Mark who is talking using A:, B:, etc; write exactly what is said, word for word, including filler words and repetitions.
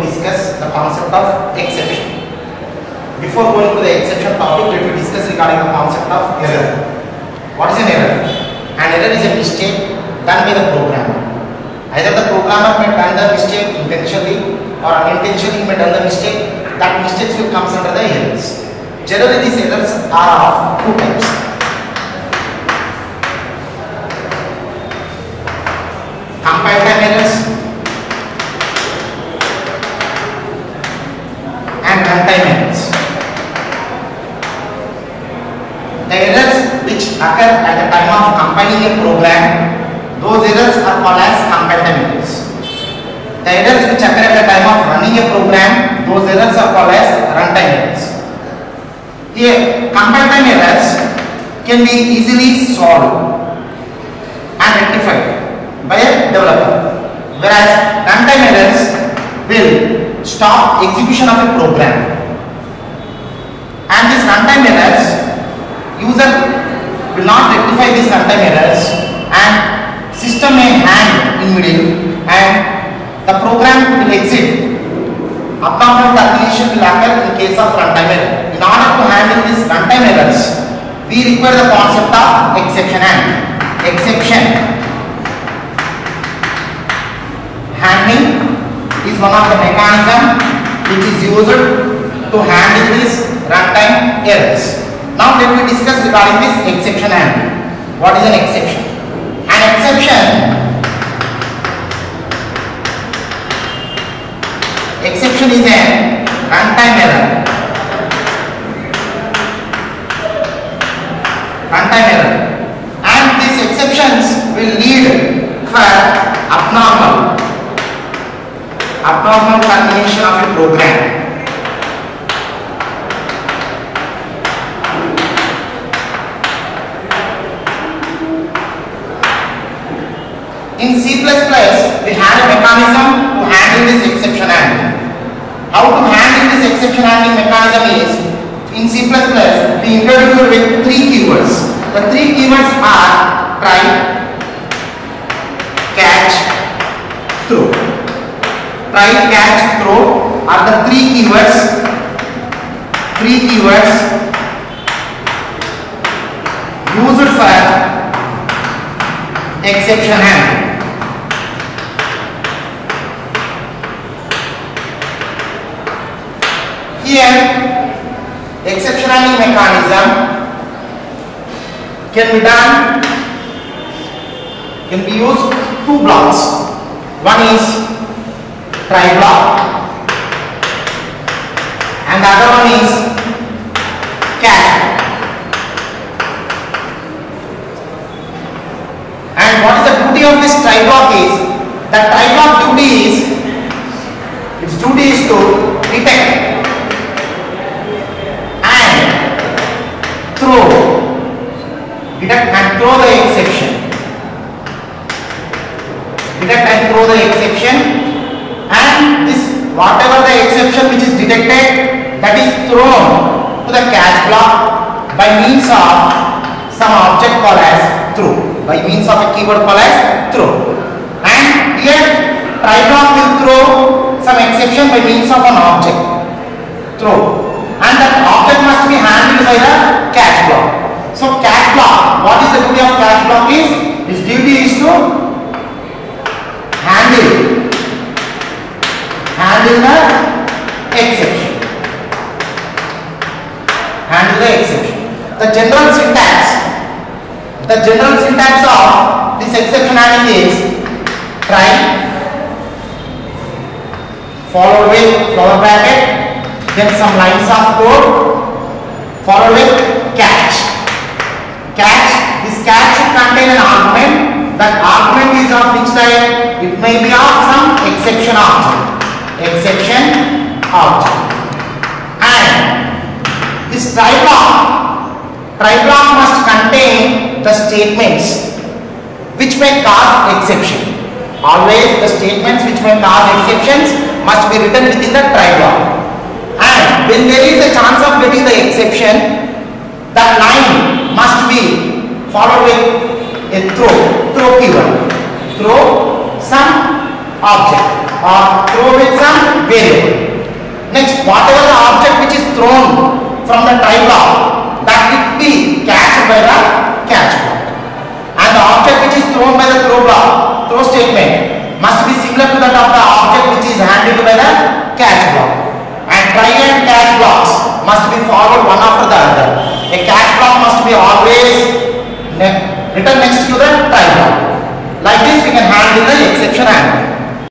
A: discuss the concept of exception. Before going to the exception topic, let me discuss regarding the concept of error. What is an error? An error is a mistake done by the programmer. Either the programmer may done the mistake intentionally or unintentionally may done the mistake. That mistakes will come under the errors. Generally, these errors are of two types. Compile time errors and runtime errors. The errors which occur at the time of compiling a program, those errors are called as compile time errors. The errors which occur at the time of running a program, those errors are called as runtime errors. Here, compile time errors can be easily solved and rectified by a developer, whereas runtime errors will stop execution of a program. And these runtime errors, user will not rectify these runtime errors and system may hang in middle and the program will exit. Abnormal termination will occur in case of runtime error. In order to handle these runtime errors, we require the concept of exception handling. Exception handling is one of the mechanisms which is used to handle these runtime errors. Now let me discuss regarding this exception handling. What is an exception? An exception Exception is a runtime error. Runtime error. And these exceptions will lead for abnormal, abnormal termination of a program. In C plus plus, we have a mechanism to handle this exception handling. How to handle this exception handling mechanism is, in C plus plus, we introduce with three keywords. The three keywords are try, catch, throw. Try, catch, throw are the three keywords. Three keywords used for exception handling. Here, exception handling mechanism can be done, can be used two blocks. One is try block and the other one is catch. And what is the duty of this try block is, the try block duty is, its duty is to detect throw, detect and throw the exception, detect and throw the exception, and this whatever the exception which is detected, that is thrown to the catch block by means of some object called as throw, by means of a keyword called as throw. And here try block will throw some exception by means of an object throw. And that object must be handled by the catch block. So catch block, what is the duty of catch block is, its duty is to handle, handle the exception. Handle the exception. The general syntax, the general syntax of this exception handling is try, followed with flower bracket, then some lines of code, followed with catch. Catch, this catch should contain an argument. That argument is of which type? It may be of some exception object. Exception object. And this try block, try block must contain the statements which may cause exception. Always the statements which may cause exceptions must be written within the try block. And when there is a chance of getting the exception, that line must be followed with a throw, throw keyword, throw some object or throw with some variable. of the object which is handled by the catch block. And try and catch blocks must be followed one after the other. A catch block must be always ne written next to the try block. Like this we can handle the exception handling.